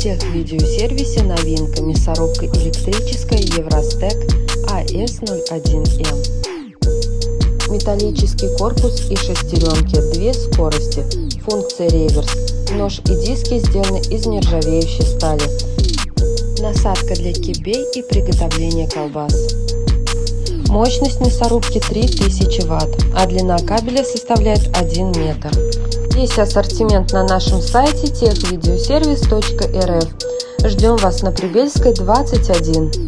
Техвидеосервисе новинка мясорубка электрическая Евростек AS01M. Металлический корпус и шестеренки, 2 скорости, функция реверс. Нож и диски сделаны из нержавеющей стали. Насадка для кибей и приготовления колбас. Мощность мясорубки 3000 Вт, а длина кабеля составляет 1 метр. Весь ассортимент на нашем сайте техвидеосервис.рф. Ждем вас на Прибельской, 21.